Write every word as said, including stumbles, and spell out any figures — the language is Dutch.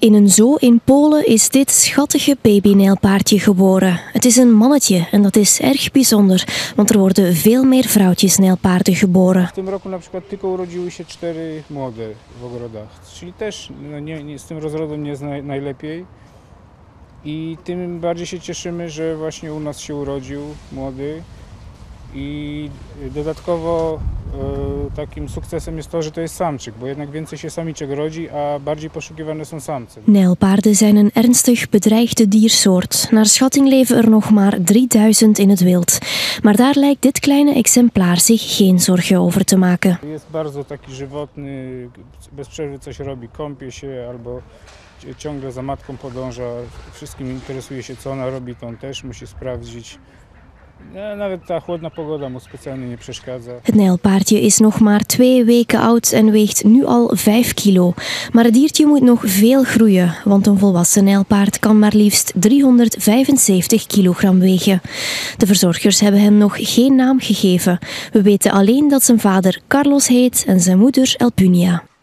In een zoo in Polen is dit schattige babynijlpaardje geboren. Het is een mannetje en dat is erg bijzonder, want er worden veel meer vrouwtjesnijlpaarden geboren. W tym roku na przykład tylko urodziły się cztery młode w ogrodach, czyli też no, nie, nie, z tym rozrodem nie jest naj, najlepiej i tym bardziej się cieszymy, że właśnie u nas się urodził młody. I dodatkowo e, takim sukcesem jest to, że to jest samczyk, bo jednak więcej się samiczek rodzi, a bardziej poszukiwane są samce. Nijlpaarden zijn een ernstig bedreigde diersoort. Naar schatting leven er nog maar drieduizend in het wild. Maar daar lijkt dit kleine exemplaar zich geen zorgen over te maken. Jest bardzo taki żywotny, bez przerwy coś robi, kąpie się albo ciągle za matką podąża. Wszystkim interesuje się, co ona robi, to on też musi sprawdzić. Nawet ta chłodna pogoda mu specjalnie nie przeszkadza. Het nijlpaardje is nog maar twee weken oud en weegt nu al vijf kilo. Maar het diertje moet nog veel groeien, want een volwassen nijlpaard kan maar liefst driehonderdvijfenzeventig kilogram wegen. De verzorgers hebben hem nog geen naam gegeven. We weten alleen dat zijn vader Carlos heet en zijn moeder Elpunia.